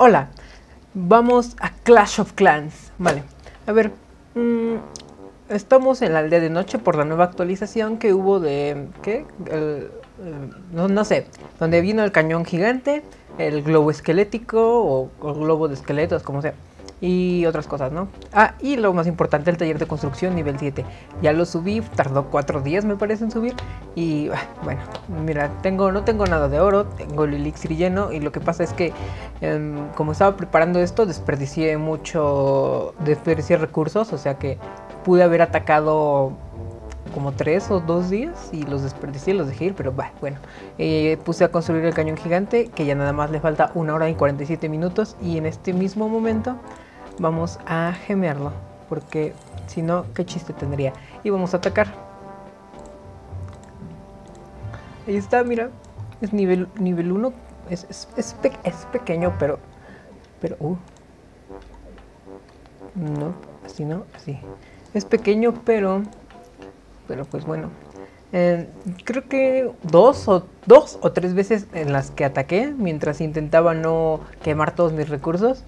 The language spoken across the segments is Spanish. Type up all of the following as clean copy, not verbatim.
Hola, vamos a Clash of Clans. Vale, a ver, estamos en la aldea de noche por la nueva actualización que hubo de... ¿Qué? No sé, donde vino el cañón gigante, el globo esquelético o globo de esqueletos, como sea. Y otras cosas, ¿no? Ah, y lo más importante, el taller de construcción nivel 7. Ya lo subí, tardó 4 días me parece en subir. Y bueno, mira, no tengo nada de oro, tengo el elixir lleno. Y lo que pasa es que como estaba preparando esto, desperdicié recursos. O sea que pude haber atacado como 3 o 2 días y los desperdicié, los dejé ir, pero bueno, puse a construir el cañón gigante, que ya nada más le falta 1 hora y 47 minutos, y en este mismo momento vamos a gemearlo, porque si no, ¿qué chiste tendría? Y vamos a atacar. Ahí está, mira, es nivel 1, es pequeño, pero no, así no, así. Es pequeño, pero pues bueno, creo que dos o 3 veces en las que ataqué mientras intentaba no quemar todos mis recursos,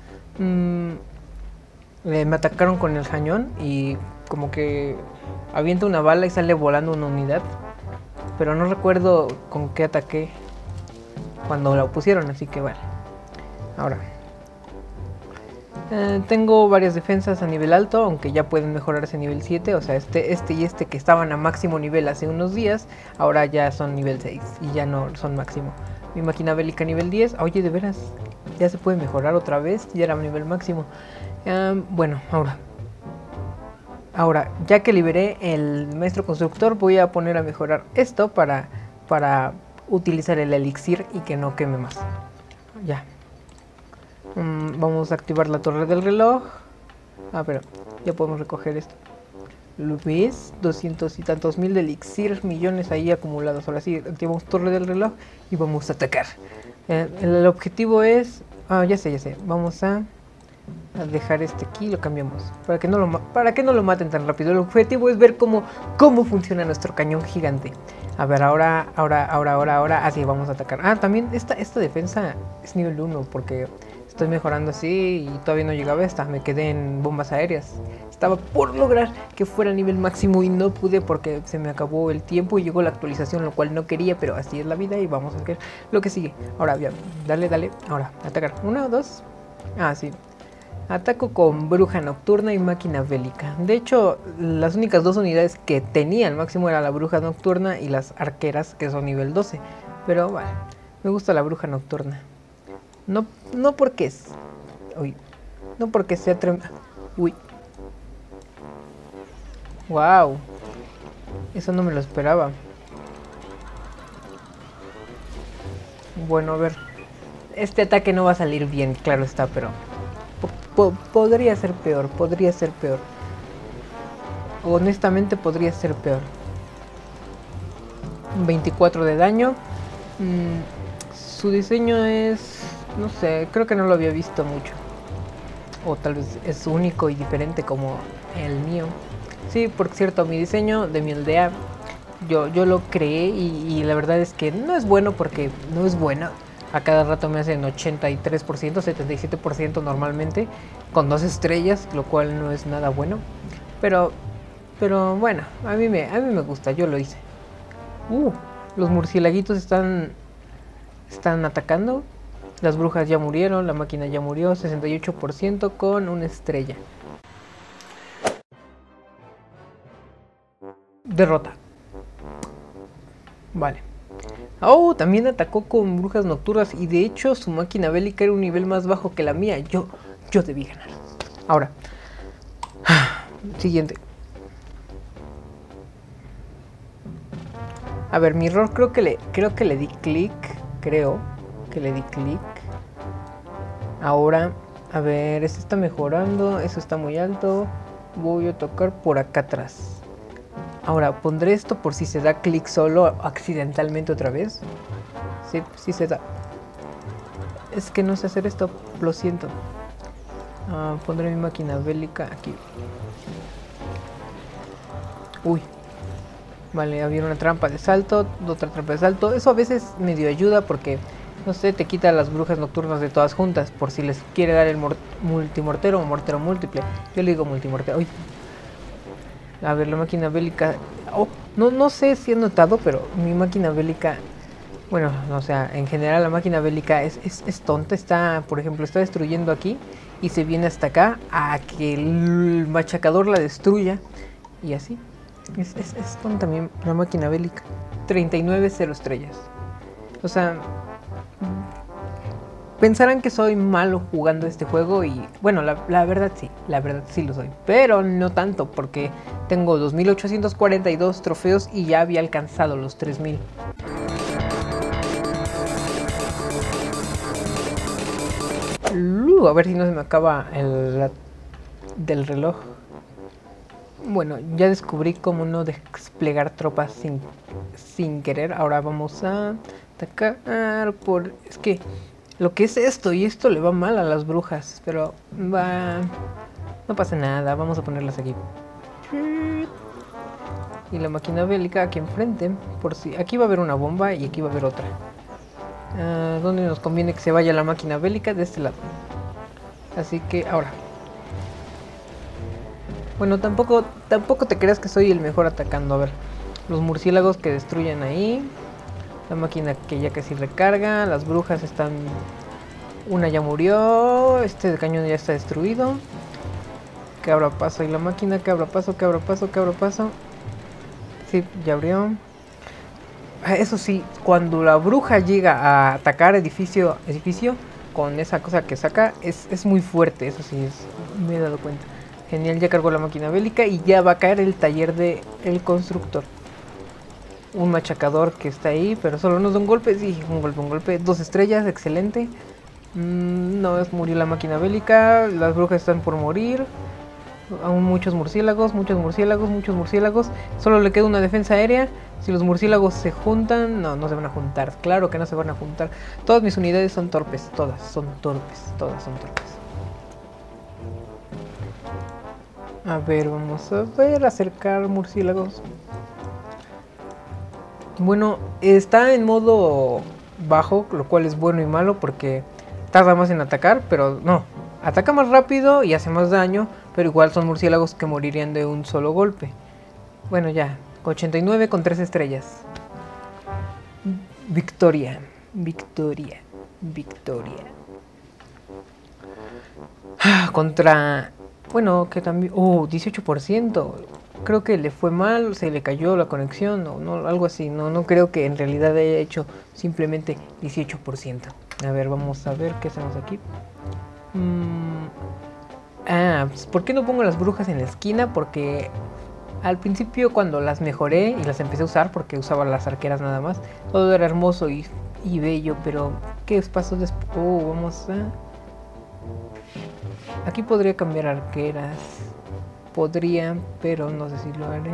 me atacaron con el cañón y como que avienta una bala y sale volando una unidad, pero no recuerdo con qué ataqué cuando la pusieron, así que bueno. Ahora tengo varias defensas a nivel alto, aunque ya pueden mejorarse a nivel 7. O sea, este y este que estaban a máximo nivel hace unos días, ahora ya son nivel 6 y ya no son máximo. Mi máquina bélica nivel 10, oye, de veras, ya se puede mejorar otra vez, ya era nivel máximo. Bueno, ahora, ya que liberé el maestro constructor, voy a poner a mejorar esto para utilizar el elixir y que no queme más. Ya. Vamos a activar la torre del reloj. Pero ya podemos recoger esto. ¿Lo ves? 200 y tantos mil de elixir, millones ahí acumulados. Ahora sí, activamos torre del reloj y vamos a atacar. El objetivo es... ya sé. Vamos a dejar este aquí y lo cambiamos. Para que no lo maten tan rápido. El objetivo es ver cómo funciona nuestro cañón gigante. A ver, ahora. Así vamos a atacar. También esta defensa es nivel 1 porque... estoy mejorando así y todavía no llegaba esta. Me quedé en bombas aéreas. Estaba por lograr que fuera el nivel máximo y no pude porque se me acabó el tiempo y llegó la actualización, lo cual no quería, pero así es la vida y vamos a ver lo que sigue. Ahora, bien, dale. Ahora, atacar. 1, 2. Sí. Ataco con bruja nocturna y máquina bélica. De hecho, las únicas 2 unidades que tenía el máximo era la bruja nocturna y las arqueras, que son nivel 12. Pero bueno, me gusta la bruja nocturna. No porque es... Uy. No porque sea Uy. Wow. Eso no me lo esperaba. Bueno, a ver. Este ataque no va a salir bien, claro está, pero... podría ser peor, Honestamente podría ser peor. 24 de daño. Su diseño es... no sé, creo que no lo había visto mucho. O tal vez es único y diferente como el mío. Sí, por cierto, mi diseño de mi aldea, yo lo creé y la verdad es que no es bueno porque no es buena. A cada rato me hacen 83%, 77% normalmente, con 2 estrellas, lo cual no es nada bueno. Pero bueno, a mí me gusta, yo lo hice. Los murciélaguitos están atacando. Las brujas ya murieron, la máquina ya murió, 68% con 1 estrella. Derrota. Vale. También atacó con brujas nocturnas y de hecho su máquina bélica era un nivel más bajo que la mía. Yo debí ganar. Ahora. Siguiente. A ver, mi error creo que le di clic. Creo que le di clic. Ahora, a ver, este está mejorando, eso está muy alto. Voy a tocar por acá atrás. Ahora, pondré esto por si se da clic solo accidentalmente otra vez. Sí se da. Es que no sé hacer esto, lo siento. Pondré mi máquina bélica aquí. Uy. Vale, había una trampa de salto, otra trampa de salto. Eso a veces medio ayuda porque No sé, te quita las brujas nocturnas de todas juntas, por si les quiere dar el multimortero o mortero múltiple. Yo le digo multimortero. Uy. A ver, la máquina bélica... Oh, no sé si he notado, pero mi máquina bélica... Bueno, o sea, en general la máquina bélica es tonta. Está, por ejemplo, está destruyendo aquí y se viene hasta acá a que el machacador la destruya. Y así. Es tonta mi, la máquina bélica. 39 0 estrellas. O sea... Pensarán que soy malo jugando este juego y bueno, la verdad sí lo soy, pero no tanto porque tengo 2842 trofeos y ya había alcanzado los 3000. A ver si no se me acaba el del reloj. Bueno, ya descubrí cómo no desplegar tropas sin querer. Ahora vamos a atacar por... Es que... Lo que es esto, y esto le va mal a las brujas, pero va... No pasa nada, vamos a ponerlas aquí. Y la máquina bélica aquí enfrente, por si... Aquí va a haber una bomba y aquí va a haber otra. ¿Dónde nos conviene que se vaya la máquina bélica? De este lado. Así que ahora. Bueno, tampoco te creas que soy el mejor atacando. A ver, los murciélagos que destruyen ahí. La máquina que ya casi recarga. Las brujas están... Una ya murió. Este cañón ya está destruido. Que abra paso. Y la máquina que abra paso, que abra paso, que abra paso. Sí, ya abrió. Eso sí, cuando la bruja llega a atacar edificio con esa cosa que saca, es muy fuerte. Eso sí, me he dado cuenta. Genial, ya cargó la máquina bélica y ya va a caer el taller del constructor. Un machacador que está ahí, pero solo nos da un golpe. Sí, un golpe. 2 estrellas, excelente. No, murió la máquina bélica. Las brujas están por morir. Aún muchos murciélagos. Solo le queda una defensa aérea. Si los murciélagos se juntan... No se van a juntar. Claro que no se van a juntar. Todas mis unidades son torpes. Todas son torpes. A ver, vamos a ver. Acercar murciélagos. Bueno, está en modo bajo, lo cual es bueno y malo porque tarda más en atacar, pero no, ataca más rápido y hace más daño, pero igual son murciélagos que morirían de un solo golpe. Bueno, ya, 89 con 3 estrellas. Victoria. Contra... Bueno, que también... 18%. Creo que le fue mal, se le cayó la conexión o no, algo así. No creo que en realidad haya hecho simplemente 18%. A ver, vamos a ver qué hacemos aquí. Pues, ¿por qué no pongo las brujas en la esquina? Porque al principio cuando las mejoré y las empecé a usar, porque usaba las arqueras nada más, todo era hermoso y bello, pero ¿qué pasó después? Vamos a... Aquí podría cambiar arqueras. Podría, pero no sé si lo haré.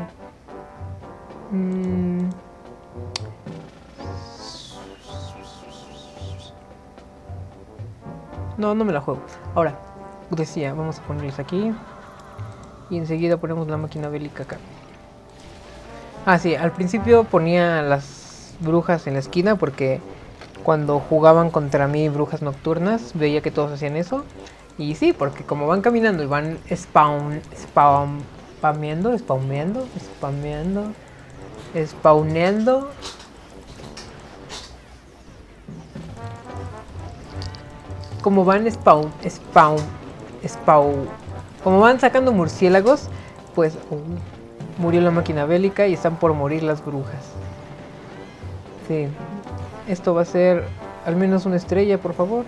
No me la juego. Ahora, decía, vamos a ponerles aquí. Y enseguida ponemos la máquina bélica acá. Sí, al principio ponía las brujas en la esquina porque cuando jugaban contra mí brujas nocturnas veía que todos hacían eso. Y sí, porque como van caminando y van spawneando. Como van como van sacando murciélagos, pues murió la máquina bélica y están por morir las brujas. Sí, esto va a ser al menos una estrella, por favor.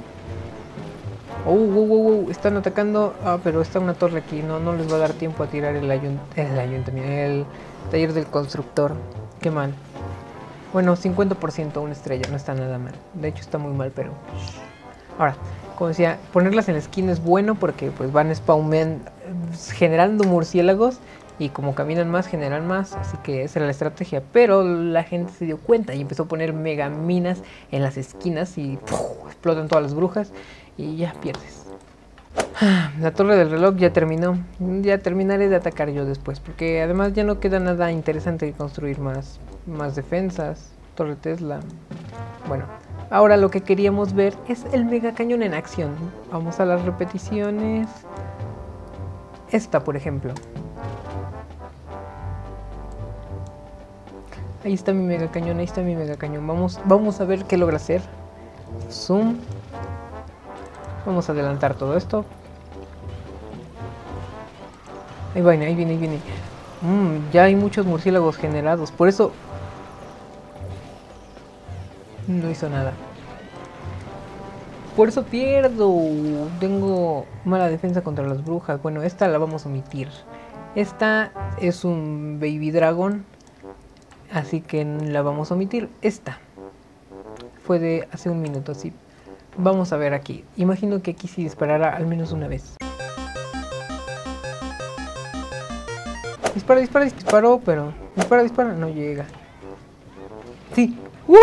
Están atacando. Pero está una torre aquí. No les va a dar tiempo a tirar el ayuntamiento. El taller del constructor. Qué mal. Bueno, 50% una estrella. No está nada mal. De hecho está muy mal, pero... Ahora, como decía, ponerlas en la esquina es bueno porque pues van generando murciélagos. Y como caminan más, generan más. Así que esa era la estrategia. Pero la gente se dio cuenta y empezó a poner mega minas en las esquinas. Y explotan todas las brujas. Y ya pierdes. La torre del reloj ya terminó. Ya terminaré de atacar yo después. Porque además ya no queda nada interesante que construir más defensas. Torre Tesla. Bueno, Ahora lo que queríamos ver es el mega cañón en acción. Vamos a las repeticiones. Esta, por ejemplo. Ahí está mi mega cañón, ahí está mi mega cañón. Vamos a ver qué logra hacer. Zoom. Vamos a adelantar todo esto. Ahí viene, ahí viene, ahí viene. Ya hay muchos murciélagos generados. Por eso... no hizo nada. Por eso pierdo. Tengo mala defensa contra las brujas. Bueno, esta la vamos a omitir. Esta es un baby dragon, así que la vamos a omitir. Esta fue de hace un minuto, así. Vamos a ver aquí. Imagino que aquí sí disparará al menos una vez. Dispara, dispara, disparó, pero... dispara, dispara, no llega. Sí.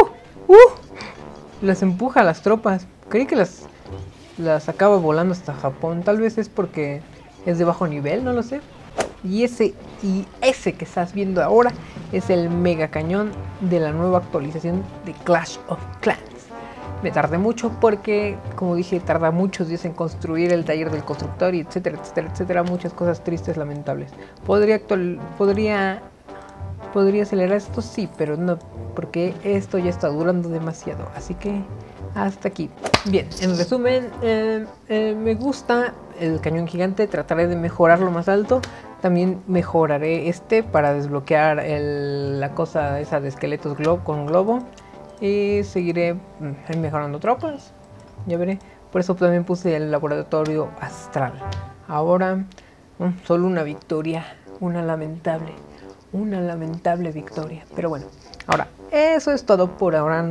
Las empuja a las tropas. Creí que las acaba volando hasta Japón. Tal vez es porque es de bajo nivel, no lo sé. Y ese que estás viendo ahora es el mega cañón de la nueva actualización de Clash of Clans. Me tardé mucho porque, como dije, tarda muchos días en construir el taller del constructor y etcétera, etcétera, etcétera. Muchas cosas tristes, lamentables. ¿Podría acelerar esto? Sí, pero no, porque esto ya está durando demasiado. Así que hasta aquí. Bien, en resumen, me gusta el cañón gigante. Trataré de mejorarlo más alto. También mejoraré este para desbloquear la cosa esa de esqueletos con globo. Y seguiré mejorando tropas. Ya veré. Por eso también puse el laboratorio astral. Ahora, solo una victoria. Una lamentable victoria. Pero bueno, ahora, eso es todo por ahora.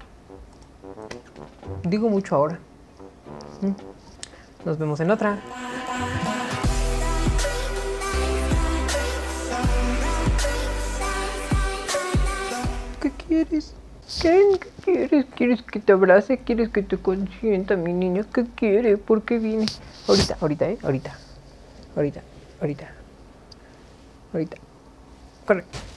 Digo mucho ahora. Nos vemos en otra. ¿Qué quieres? ¿Qué quieres? ¿Quieres que te abrace? ¿Quieres que te consienta, mi niño? ¿Qué quiere? ¿Por qué viene? Ahorita, ahorita. Corre.